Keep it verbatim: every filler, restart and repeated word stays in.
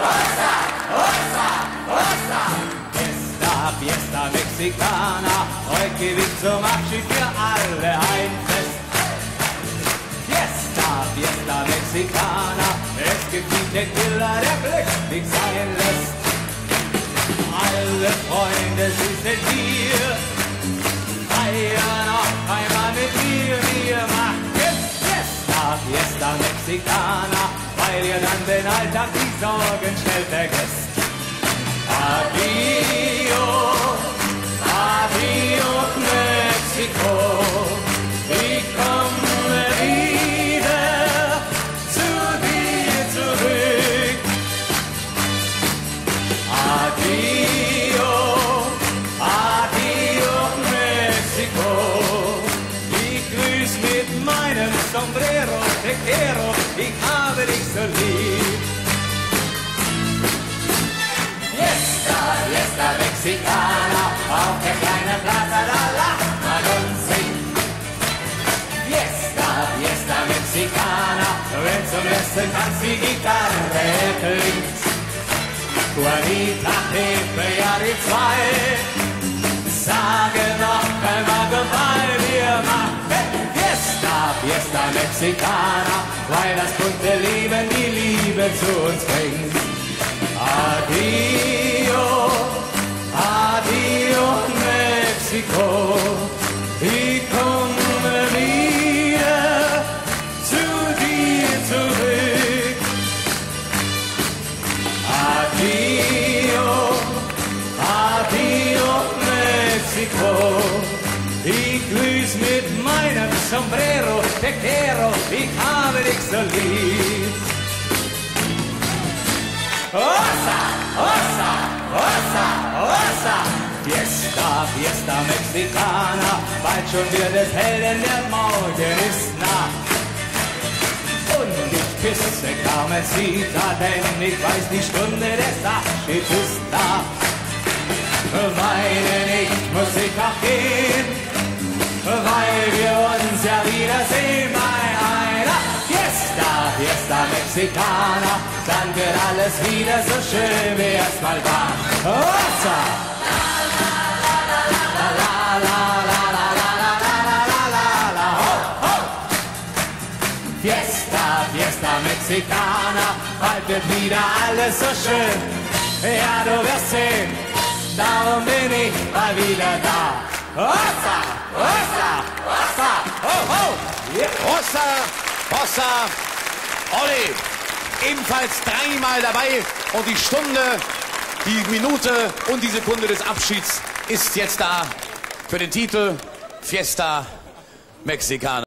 Osa, Osa, Osa. Fiesta, Fiesta Mexicana, heute gibt zum Abschied für alle ein Fest. Fiesta, Fiesta Mexicana, es gibt die Tequila, der glücklich sein lässt. Alle Freunde, sie sind hier, feiern auf einmal mit mir, wir machen Fiesta, Fiesta Mexicana, weil ihr dann den Alltag, die Sorgen schnell vergesst. Adio, adio Mexiko, ich komme wieder zu dir zurück. Adio, adio Mexiko, ich grüß mit meinem Sombrero, te quiero, ich habe dich so lieb. Fiesta, Fiesta Mexicana, auf der kleinen Plaza, da lacht man und singt. Fiesta, Fiesta Mexicana, wenn zum letzten Tanz die Gitarre klingt. Juanita, Pepe, ja die zwei, sagen noch einmal Goodbye, wir machen Fiesta, Fiesta Mexicana, weil das bunte Leben die Liebe zu uns bringt. Adio, adio Mexiko, ich komme wieder zu dir zurück. Adio, adio Mexiko, ich grüß mit meinem Sombrero, te quiero, ich habe dich so lieb. Osa, Osa, Osa, Osa, Fiesta, Fiesta Mexicana, bald schon wird es hell, denn der Morgen ist nah. Und ich küsse Carmencita, denn ich weiß, die Stunde des Abschieds ist da. Meinen ich, muss ich auch gehen, weil wir uns ja wiedersehen bei einer Fiesta, Fiesta Mexicana, dann wird alles wieder so schön, wie es mal war. Osa! La la la la la la la la la la ho, ho! Fiesta, Fiesta Mexicana, bald wird wieder alles so schön. Ja, du wirst sehen, darum bin ich mal wieder da. Osa! Osa! Osa! Ho, ho! Yeah. Osa! Osa! Olli! Ebenfalls dreimal dabei und die Stunde, die Minute und die Sekunde des Abschieds ist jetzt da für den Titel Fiesta Mexicana.